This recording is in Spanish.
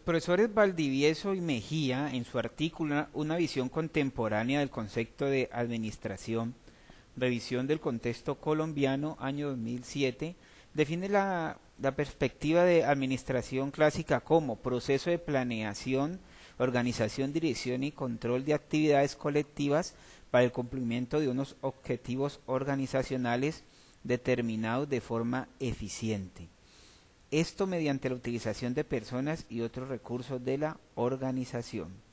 Profesores Valdivieso y Mejía, en su artículo Una visión contemporánea del concepto de administración, revisión del contexto colombiano, año 2007, define la perspectiva de administración clásica como proceso de planeación, organización, dirección y control de actividades colectivas para el cumplimiento de unos objetivos organizacionales determinados de forma eficiente. Esto mediante la utilización de personas y otros recursos de la organización.